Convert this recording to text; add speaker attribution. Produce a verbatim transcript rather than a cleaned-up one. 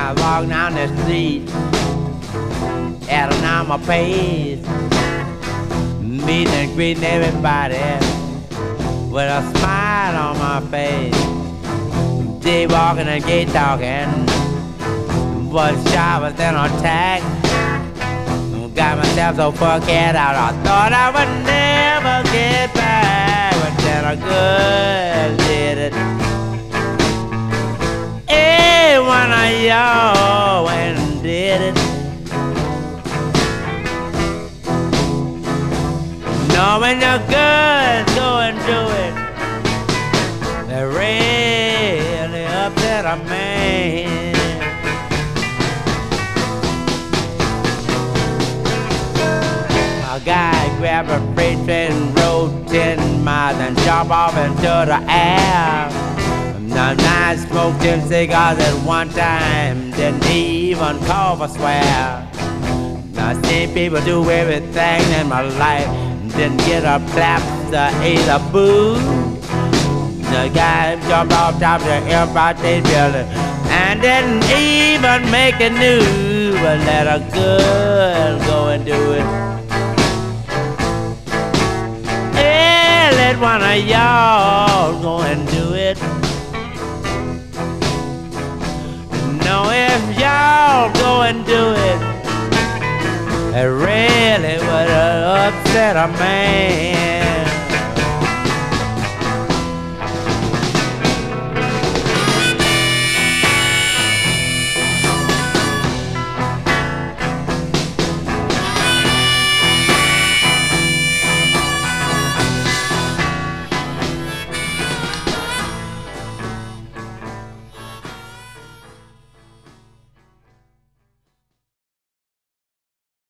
Speaker 1: I walk down the street at a normal pace, meeting and greeting everybody with a smile on my face. Day walking and gay talking, was sharper than a tack. Got myself so fucked out, I thought I would never get back, but then I good did it. Hey, one of y'all went and did it. Knowing you're good, go and do it. They really upset a man. A guy grabbed a freight train and rode ten miles and jumped off into the air. Now I smoked ten cigars at one time, didn't even call for swear. Now I seen people do everything in my life, didn't get a clap to either boo. The guy jumped off top of the Empire State Building and didn't even make a news, but let a girl go and do it. Yeah, let one of y'all go and do it. Know if y'all go and do it, it really would upset a man.